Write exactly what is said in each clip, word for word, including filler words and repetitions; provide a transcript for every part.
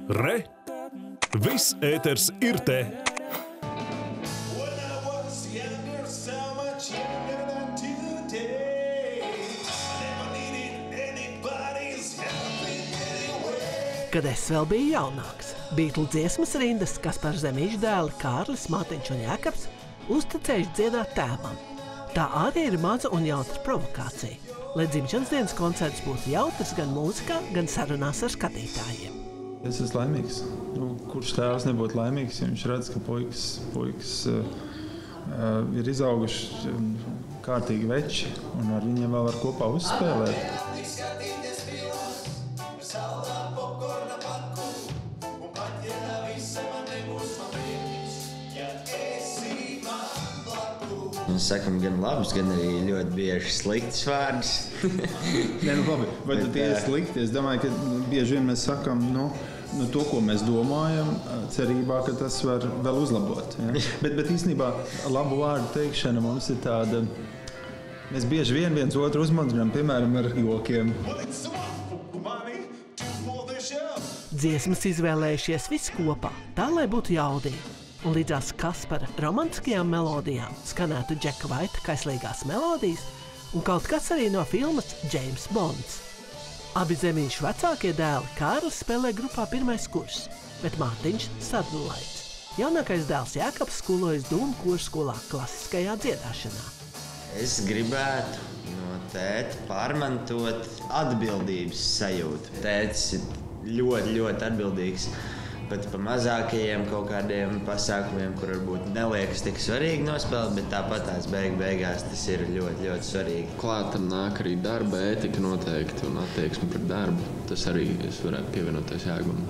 Re! Viss ēters ir te! Kad es vēl biju jaunāks, Beatlu dziesmas rindas Kaspars Zemīša dēli Kārlis, Mātiņš un Jākaps uzticējuši dziedāt tēvam. Tā arī ir maza un jautra provokācija, lai dzimšanas dienas koncerts būtu jautrs gan mūzikā, gan sarunās ar skatītājiem. Es esmu laimīgs. Nu, kurš tēvs nebūtu laimīgs, ja viņš redz, ka puikas, puikas uh, uh, ir izauguši kārtīgi veči un ar viņiem vēl var kopā uzspēlēt. Mēs sakam gan labus, gan arī ļoti bieži sliktus vārdus. Nē, nu labi, vai tad tie ir slikti? Es domāju, ka bieži vien mēs sakam, nu, nu to, ko mēs domājam, cerībā, ka tas var vēl uzlabot. Ja? bet, bet īstenībā labu vārdu teikšana mums ir tāda, mēs bieži vien viens otru uzmundrinām, piemēram, ar jokiem. Dziesmas izvēlējušies visi kopā, tā, lai būtu jaudīgi. Un līdzās Kaspara romantiskajām melodijām skanētu Džeka Vaita kaislīgās melodijas un kaut kas arī no filmas James Bonds. Abi Zemīšu vecākie dēli Kārlis spēlē grupā pirmais kurs, bet Mātiņš sadulaids. Jaunākais dēls Jākaps skolojas Dūmu korskolā klasiskajā dziedāšanā. Es gribētu no tēta pārmantot atbildības sajūtu. Tētis ir ļoti, ļoti atbildīgs. Pat pa mazākajiem kaut kādiem pasākumiem, kur varbūt neliekas tik svarīgi nospēlēt, bet tāpat tās beig beigās tas ir ļoti, ļoti svarīgi. Klāt tam nāk arī darba ētika noteikti un attieksme pret darbu. Tas arī es varētu pievienoties Jāgumam.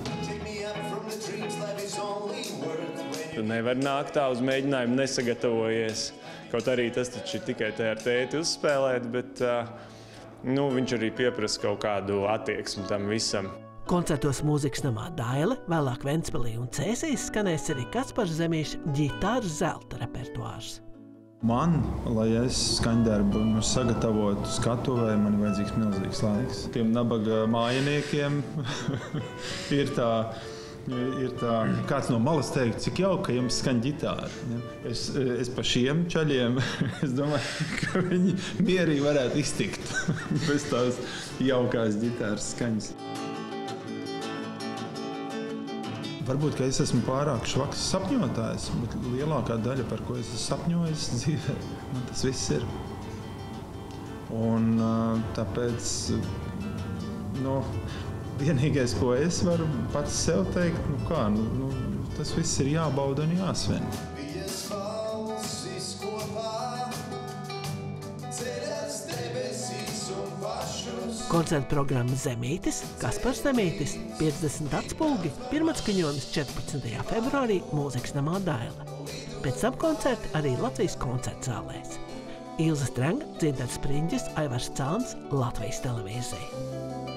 Tu nevar nākt tā uz mēģinājumu nesagatavojies. Kaut arī tas taču ir tikai te ar tēti uzspēlēt, bet nu, viņš arī pieprasa kaut kādu attieksmi tam visam. Koncertos mūzikas namā Daile, vēlāk Ventspilī un Cēsīs skanēs arī Kaspars Zemīša ģitāras zelta repertuārs. Man, lai es skaņdarbu nu, sagatavotu skatuvē, man ir vajadzīgs milzīgs laiks. Tiem nabaga mājiniekiem ir tā, ir tā, kāds no malas teikt, cik jauki, ka jums skaņ ģitāra. Es, es pa šiem čaļiem, es domāju, ka viņi mierīgi varētu iztikt bez tās jaukās ģitāras skaņas. Varbūt, ka es esmu pārāk švaks sapņotājs, bet lielākā daļa, par ko es esmu sapņojis dzīvē, man tas viss ir. Un tāpēc, nu, vienīgais, ko es varu pats sev teikt, nu kā, nu, nu, tas viss ir jābauda un jāsven. Koncerta programma Zemītis, Kaspars Zemītis, piecdesmit atspulgi, pirmatskaņojums četrpadsmitajā februārī mūzikas namā Daile. Pēc tam koncerti arī Latvijas koncertzālēs. Ilze Strenga, Dzintars Spriņģis, Aivars Cāns, Latvijas televīzija.